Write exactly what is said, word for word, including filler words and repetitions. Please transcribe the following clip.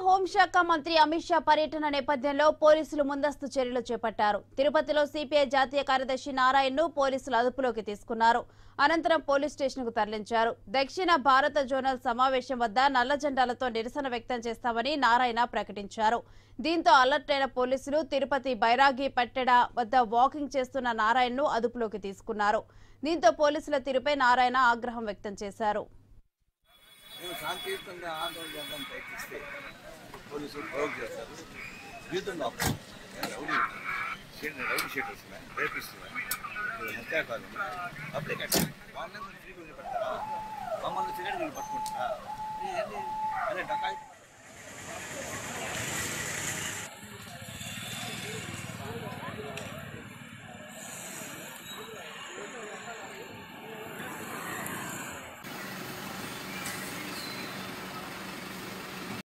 హోంశాఖ మంత్రి అమిత్ షా పర్యటన నేపథ్యంలో పోలీసులు ముందస్తు చర్యలు చేపట్టారు. తిరుపతిలో సిపిఐ జాతీయ కార్యదర్శి నారాయణను పోలీసులు అదుపులోకి తీసుకున్నారు. అనంతరం పోలీస్ స్టేషన్ కు తరలించారు. దక్షిణ భారత జోనల్ సమావేశం వద్ద నల్ల జెండాలతో నిరసన వ్యక్తం చేస్తామని నారాయణ ప్రకటించారు. దీంతో అలర్ట్ అయిన పోలీసులు తిరుపతి బైరాగి పట్టెడ వద్ద వాకింగ్ చేస్తున్న నారాయణను అదుపులోకి తీసుకున్నారు. దీంతో పోలీసుల తీరుపై నారాయణ ఆగ్రహం వ్యక్తం చేశారు. శాంతియుతంగా ఆందోళన చేద్దాం ప్రయత్నిస్తే పోలీసులు ప్రయోగం చేస్తారు. జీవితంలో రౌడీ రౌడీ షీటర్స్ రేపిస్తున్నాయి, హత్యాకాలు అప్పుడే కట్టారు. వాళ్ళని ఫ్రీ పెడతారా, మమ్మల్ని సిగరెట్ పట్టుకుంటారా? అదే డకాయి